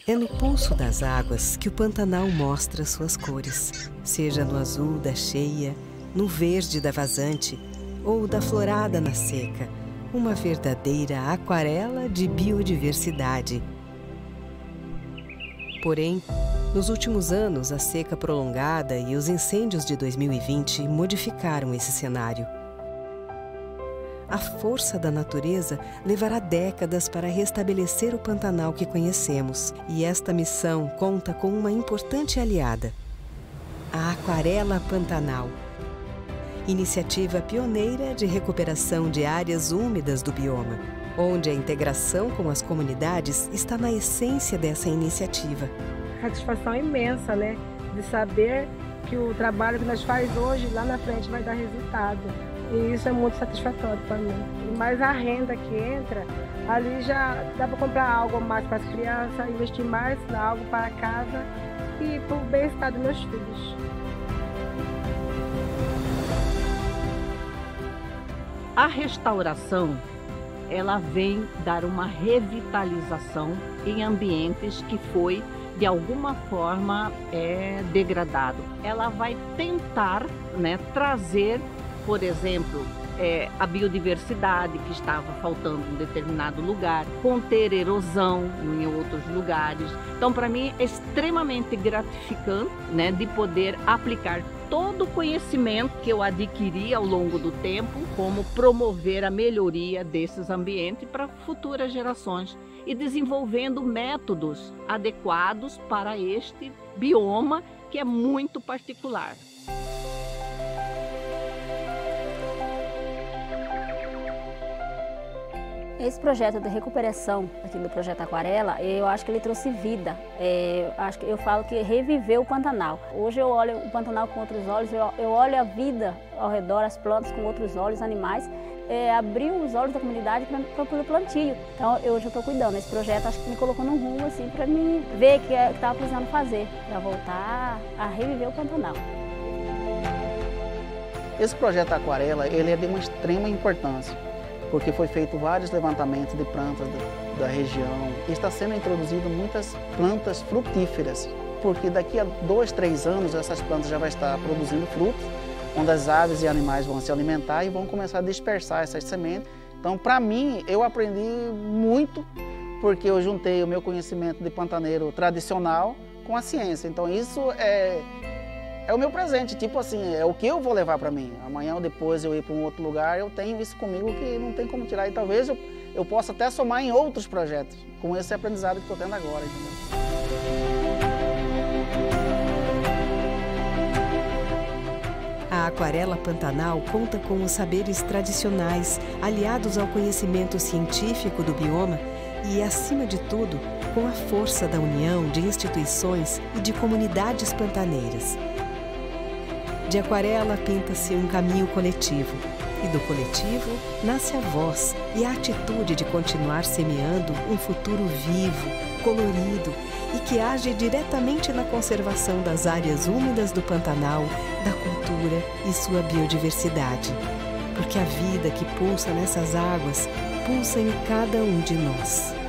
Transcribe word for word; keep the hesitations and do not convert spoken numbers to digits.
É no pulso das águas que o Pantanal mostra suas cores, seja no azul da cheia, no verde da vazante ou da florada na seca, uma verdadeira aquarela de biodiversidade. Porém, nos últimos anos, a seca prolongada e os incêndios de dois mil e vinte modificaram esse cenário. A força da natureza levará décadas para restabelecer o Pantanal que conhecemos. E esta missão conta com uma importante aliada: a Aquarela Pantanal, iniciativa pioneira de recuperação de áreas úmidas do bioma, onde a integração com as comunidades está na essência dessa iniciativa. Satisfação imensa, né? De saber que o trabalho que nós faz hoje, lá na frente, vai dar resultado. E isso é muito satisfatório para mim. E mais a renda que entra, ali já dá para comprar algo mais para as crianças, investir mais em algo para casa e para o bem-estar dos meus filhos. A restauração, ela vem dar uma revitalização em ambientes que foi, de alguma forma, é, degradado. Ela vai tentar, né, trazer, por exemplo, é, a biodiversidade que estava faltando em determinado lugar, conter erosão em outros lugares. Então, para mim, é extremamente gratificante, né, de poder aplicar todo o conhecimento que eu adquiri ao longo do tempo, como promover a melhoria desses ambientes para futuras gerações e desenvolvendo métodos adequados para este bioma que é muito particular. Esse projeto de recuperação aqui do Projeto Aquarela, eu acho que ele trouxe vida. É, acho que eu falo que reviveu o Pantanal. Hoje eu olho o Pantanal com outros olhos, eu, eu olho a vida ao redor, as plantas com outros olhos, animais. É, abriu os olhos da comunidade para o plantio. Então eu já estou cuidando. Esse projeto acho que me colocou num rumo assim, para mim ver o que estava precisando fazer, para voltar a reviver o Pantanal. Esse projeto Aquarela, ele é de uma extrema importância, porque foi feito vários levantamentos de plantas da, da região e está sendo introduzido muitas plantas frutíferas, porque daqui a dois, três anos essas plantas já vão estar produzindo frutos, onde as aves e animais vão se alimentar e vão começar a dispersar essas sementes. Então, para mim, eu aprendi muito, porque eu juntei o meu conhecimento de pantaneiro tradicional com a ciência. Então, isso é... É o meu presente, tipo assim, é o que eu vou levar para mim. Amanhã ou depois eu ir para um outro lugar, eu tenho isso comigo que não tem como tirar. E talvez eu, eu possa até somar em outros projetos, com esse aprendizado que estou tendo agora, entendeu? A Aquarela Pantanal conta com os saberes tradicionais, aliados ao conhecimento científico do bioma e, acima de tudo, com a força da união de instituições e de comunidades pantaneiras. De Aquarela pinta-se um caminho coletivo, e do coletivo nasce a voz e a atitude de continuar semeando um futuro vivo, colorido e que age diretamente na conservação das áreas úmidas do Pantanal, da cultura e sua biodiversidade. Porque a vida que pulsa nessas águas pulsa em cada um de nós.